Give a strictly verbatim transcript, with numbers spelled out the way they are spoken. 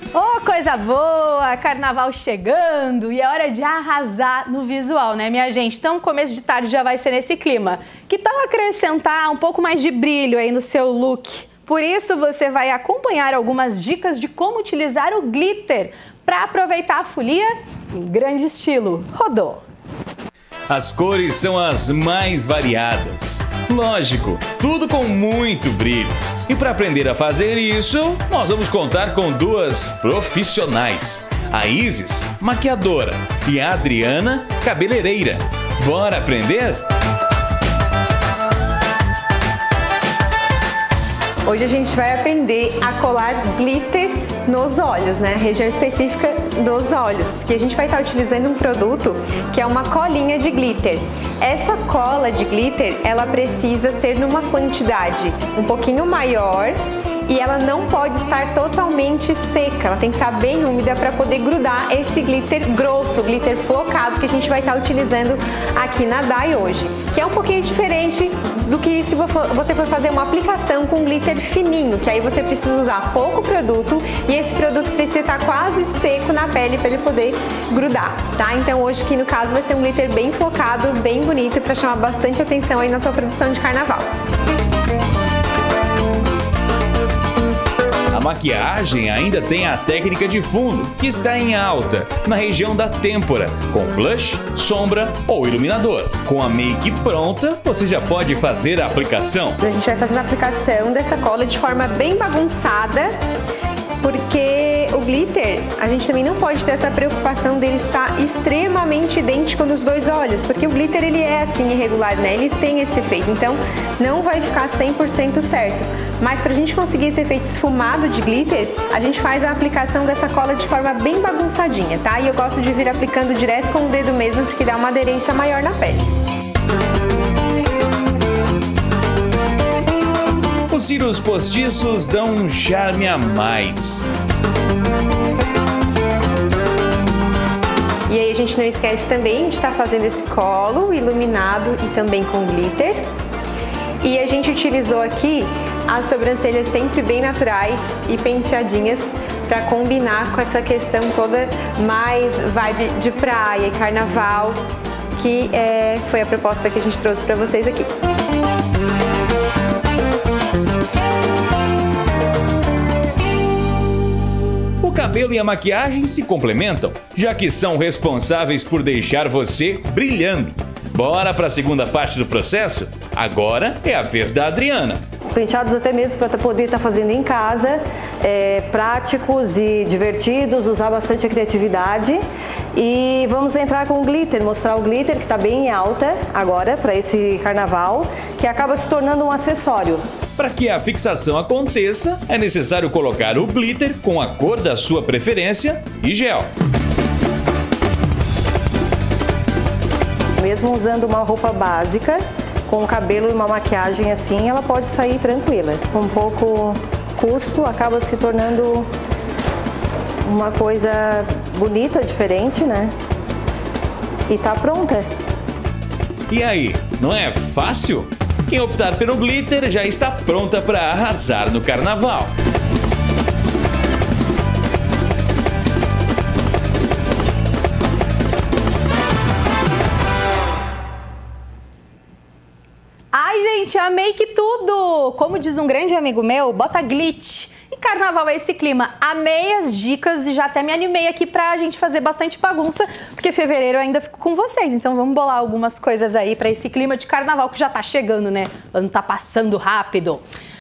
Oh, coisa boa! Carnaval chegando e é hora de arrasar no visual, né, minha gente? Então, começo de tarde já vai ser nesse clima. Que tal acrescentar um pouco mais de brilho aí no seu look? Por isso, você vai acompanhar algumas dicas de como utilizar o glitter para aproveitar a folia em grande estilo. Rodou! As cores são as mais variadas. Lógico, tudo com muito brilho. E para aprender a fazer isso, nós vamos contar com duas profissionais. A Isis, maquiadora, e a Adriana, cabeleireira. Bora aprender? Hoje a gente vai aprender a colar glitter nos olhos, né? Região específica dos olhos, que a gente vai estar utilizando um produto que é uma colinha de glitter. Essa cola de glitter, ela precisa ser numa quantidade um pouquinho maior e ela não pode estar totalmente seca, ela tem que estar bem úmida para poder grudar esse glitter grosso, glitter flocado que a gente vai estar utilizando aqui na D A I hoje, que é um pouquinho diferente do que se você for fazer uma aplicação com glitter fininho, que aí você precisa usar pouco produto e esse produto precisa estar quase seco na pele para ele poder grudar, tá? Então hoje aqui no caso vai ser um glitter bem flocado, bem bonito para chamar bastante atenção aí na tua produção de carnaval. A maquiagem ainda tem a técnica de fundo, que está em alta, na região da têmpora, com blush, sombra ou iluminador. Com a make pronta, você já pode fazer a aplicação. A gente vai fazendo a aplicação dessa cola de forma bem bagunçada, porque o glitter, a gente também não pode ter essa preocupação dele estar extremamente idêntico nos dois olhos, porque o glitter ele é assim irregular, né? Ele tem esse efeito, então não vai ficar cem por cento certo. Mas pra gente conseguir esse efeito esfumado de glitter, a gente faz a aplicação dessa cola de forma bem bagunçadinha, tá? E eu gosto de vir aplicando direto com o dedo mesmo, porque dá uma aderência maior na pele. Os cílios postiços dão um charme a mais. E aí a gente não esquece também de estar fazendo esse colo iluminado e também com glitter. E a gente utilizou aqui as sobrancelhas sempre bem naturais e penteadinhas para combinar com essa questão toda mais vibe de praia e carnaval, que é, foi a proposta que a gente trouxe para vocês aqui. O cabelo e a maquiagem se complementam, já que são responsáveis por deixar você brilhando. Bora para a segunda parte do processo? Agora é a vez da Adriana. Penteados até mesmo para poder estar fazendo em casa, é, práticos e divertidos, usar bastante a criatividade. E vamos entrar com o glitter, mostrar o glitter que está bem em alta agora para esse carnaval, que acaba se tornando um acessório. Para que a fixação aconteça, é necessário colocar o glitter com a cor da sua preferência e gel. Mesmo usando uma roupa básica, com o cabelo e uma maquiagem assim, ela pode sair tranquila. Com pouco custo, acaba se tornando uma coisa bonita, diferente, né? E tá pronta. E aí, não é fácil? Quem optar pelo glitter já está pronta para arrasar no carnaval. Ai, gente, amei que tudo! Como diz um grande amigo meu, bota glitch. E carnaval é esse clima. Amei as dicas e já até me animei aqui pra gente fazer bastante bagunça, porque fevereiro eu ainda fico com vocês. Então vamos bolar algumas coisas aí pra esse clima de carnaval que já tá chegando, né? O ano tá passando rápido.